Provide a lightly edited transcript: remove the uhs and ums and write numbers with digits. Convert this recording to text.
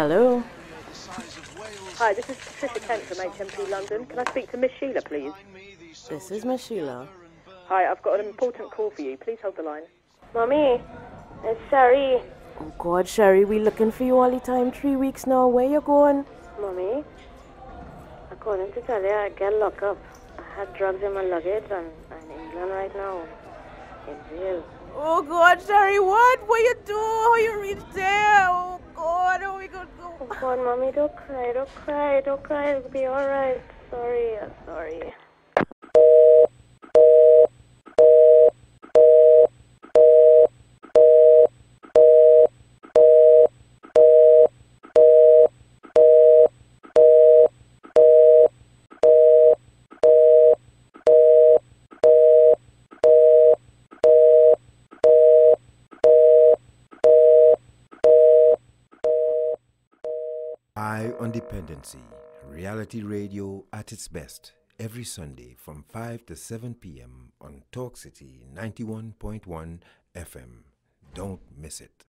Hello. Hi, this is Patricia Kent from HMP London. Can I speak to Miss Sheila, please? This is Miss Sheila. Hi, I've got an important call for you. Please hold the line. Mommy, it's Sherry. Oh God, Sherry, we looking for you all the time. 3 weeks now. Where you going? Mommy, I'm calling to tell you I get locked up. I had drugs in my luggage and I'm in England right now. In jail. Oh God, Sherry, what? What you do? How you reach there? Oh God, how we gonna go? Oh God, Mommy, don't cry, don't cry, don't cry. It'll be alright. Sorry, I'm sorry. On Dependency, reality radio at its best, every Sunday from 5 to 7 p.m. on Talk City 91.1 FM. Don't miss it.